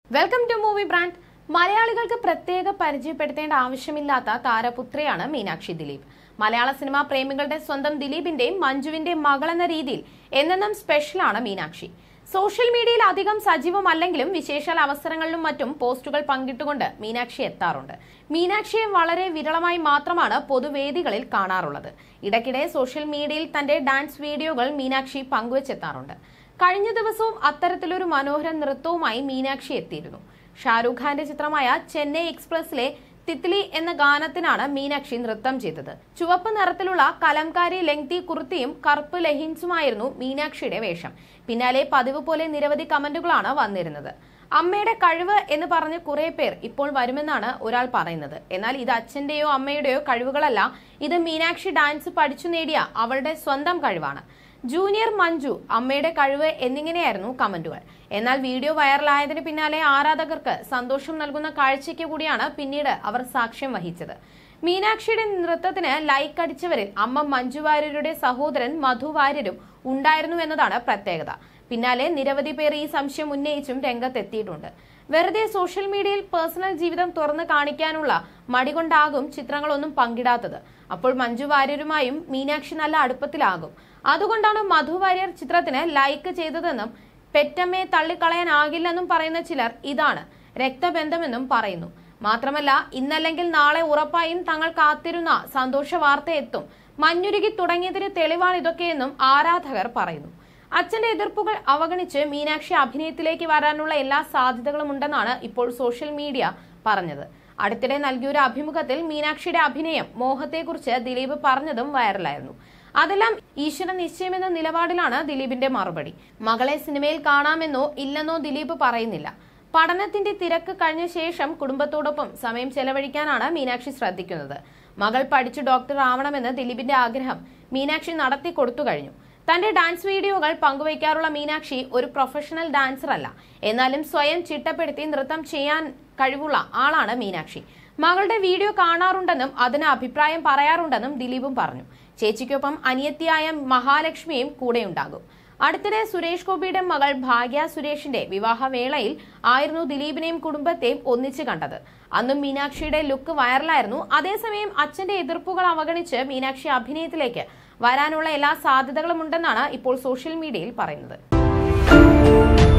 Welcome to movie brand. മലയാളികൾക്ക് പ്രത്യേക പരിചയപ്പെടുത്തേണ്ട ആവശ്യമില്ലാത്ത താരപുത്രിയാണ് മീനാക്ഷി ദിലീപ്. മലയാള സിനിമാ പ്രേമികളുടെ സ്വന്തം ദിലീപിന്റെയും മഞ്ജുവിന്റെയും മകളെന്ന രീതിയിൽ എന്നെന്നും സ്പെഷ്യലാണ് മീനാക്ഷി. സോഷ്യൽ മീഡിയയിൽ അധികം സജീവമല്ലെങ്കിലും വിശേഷാൽ അവസരങ്ങളിലും മറ്റും പോസ്റ്റുകൾ പങ്കിട്ടുകൊണ്ട് മീനാക്ഷി എത്താറുണ്ട്. മീനാക്ഷിയെ വളരെ വിരളമായി മാത്രമാണ് പൊതുവേദികളിൽ കാണാറുള്ളത്. ഇടയ്ക്കിടെ സോഷ്യൽ മീഡിയയിൽ തന്റെ ഡാൻസ് വീഡിയോകൾ മീനാക്ഷി പങ്കുവച്ചെത്താറുണ്ട്. കഴിഞ്ഞ ദിവസവും അത്തരത്തിലൊരു മനോഹര നൃത്തവുമായി മീനാക്ഷി എത്തിയിരുന്നു. ഷാരൂഖ് ഖാന്റെ ചിത്രമായ ചെന്നൈ എക്സ്പ്രസിലെ തിത്ലി എന്ന ഗാനത്തിനാണ് മീനാക്ഷി നൃത്തം ചെയ്തത്. ചുവപ്പ് നിറത്തിലുള്ള കലംകാരി ലെങ്തി കുർത്തിയും കറുപ്പ് ലെഹിൻസുമായിരുന്നു മീനാക്ഷിയുടെ വേഷം. പിന്നാലെ പതിവ് പോലെ നിരവധി കമന്റുകളാണ് വന്നിരുന്നത്. അമ്മയുടെ കഴിവ് എന്ന് പറഞ്ഞ് കുറെ പേർ ഇപ്പോൾ വരുമെന്നാണ് ഒരാൾ പറയുന്നത്. എന്നാൽ ഇത് അച്ഛന്റെയോ അമ്മയുടെയോ കഴിവുകളല്ല, ഇത് മീനാക്ഷി ഡാൻസ് പഠിച്ചു നേടിയ അവളുടെ സ്വന്തം കഴിവാണ്. ജൂനിയർ മഞ്ജു, അമ്മയുടെ കഴിവ് എന്നിങ്ങനെയായിരുന്നു കമന്റുകൾ. എന്നാൽ വീഡിയോ വൈറലായതിനു പിന്നാലെ ആരാധകർക്ക് സന്തോഷം നൽകുന്ന കാഴ്ചയ്ക്ക് കൂടിയാണ് പിന്നീട് അവർ സാക്ഷ്യം വഹിച്ചത്. മീനാക്ഷിയുടെ നൃത്തത്തിന് ലൈക്ക് അടിച്ചവരിൽ അമ്മ മഞ്ജു വാര്യരുടെ സഹോദരൻ മധു വാര്യരും ഉണ്ടായിരുന്നു എന്നതാണ് പ്രത്യേകത. പിന്നാലെ നിരവധി പേർ ഈ സംശയം ഉന്നയിച്ചും രംഗത്തെത്തിയിട്ടുണ്ട്. വെറുതെ സോഷ്യൽ മീഡിയയിൽ പേഴ്സണൽ ജീവിതം തുറന്നു കാണിക്കാനുള്ള മടി കൊണ്ടാകും ചിത്രങ്ങളൊന്നും പങ്കിടാത്തത്. അപ്പോൾ മഞ്ജു വാര്യരുമായും മീനാക്ഷി നല്ല അടുപ്പത്തിലാകും. അതുകൊണ്ടാണ് മധു വാര്യർ ചിത്രത്തിന് ലൈക്ക് ചെയ്തതെന്നും പെറ്റമ്മയെ തള്ളിക്കളയാനാകില്ലെന്നും പറയുന്ന ചിലർ ഇതാണ് രക്തബന്ധമെന്നും പറയുന്നു. മാത്രമല്ല, ഇന്നല്ലെങ്കിൽ നാളെ ഉറപ്പായും തങ്ങൾ കാത്തിരുന്ന സന്തോഷ വാർത്ത എത്തും, മഞ്ഞുരുകി തുടങ്ങിയതിന് തെളിവാണ് ഇതൊക്കെയെന്നും ആരാധകർ പറയുന്നു. അച്ഛന്റെ എതിർപ്പുകൾ അവഗണിച്ച് മീനാക്ഷി അഭിനയത്തിലേക്ക് വരാനുള്ള എല്ലാ സാധ്യതകളും ഉണ്ടെന്നാണ് ഇപ്പോൾ സോഷ്യൽ മീഡിയ പറഞ്ഞത്. അടുത്തിടെ നൽകിയൊരു അഭിമുഖത്തിൽ മീനാക്ഷിയുടെ അഭിനയം മോഹത്തെക്കുറിച്ച് ദിലീപ് പറഞ്ഞതും വൈറലായിരുന്നു. അതെല്ലാം ഈശ്വര നിശ്ചയമെന്ന നിലപാടിലാണ് ദിലീപിന്റെ മറുപടി. മകളെ സിനിമയിൽ കാണാമെന്നോ ഇല്ലെന്നോ ദിലീപ് പറയുന്നില്ല. പഠനത്തിന്റെ തിരക്ക് കഴിഞ്ഞ ശേഷം കുടുംബത്തോടൊപ്പം സമയം ചെലവഴിക്കാനാണ് മീനാക്ഷി ശ്രദ്ധിക്കുന്നത്. മകൾ പഠിച്ചു ഡോക്ടർ ആവണമെന്ന് ദിലീപിന്റെ ആഗ്രഹം മീനാക്ഷി നടത്തി കൊടുത്തു കഴിഞ്ഞു. തന്റെ ഡാൻസ് വീഡിയോകൾ പങ്കുവയ്ക്കാറുള്ള മീനാക്ഷി ഒരു പ്രൊഫഷണൽ ഡാൻസർ അല്ല. എന്നാലും സ്വയം ചിട്ടപ്പെടുത്തി നൃത്തം ചെയ്യാൻ കഴിവുള്ള ആളാണ് മീനാക്ഷി. മകളുടെ വീഡിയോ കാണാറുണ്ടെന്നും അതിന് അഭിപ്രായം പറയാറുണ്ടെന്നും ദിലീപും പറഞ്ഞു. ചേച്ചിക്കൊപ്പം അനിയത്തിയായ മഹാലക്ഷ്മിയും കൂടെയുണ്ടാകും. അടുത്തിടെ സുരേഷ് ഗോപിയുടെ മകൾ ഭാഗ്യ സുരേഷിന്റെ വിവാഹവേളയിൽ ആയിരുന്നു ദിലീപിനെയും കുടുംബത്തെയും ഒന്നിച്ചു കണ്ടത്. അന്നും മീനാക്ഷിയുടെ ലുക്ക് വൈറലായിരുന്നു. അതേസമയം അച്ഛന്റെ എതിർപ്പുകൾ അവഗണിച്ച് മീനാക്ഷി അഭിനയത്തിലേക്ക് വരാനുള്ള എല്ലാ സാധ്യതകളും ഉണ്ടെന്നാണ് ഇപ്പോൾ സോഷ്യൽ മീഡിയയിൽ പറയുന്നത്.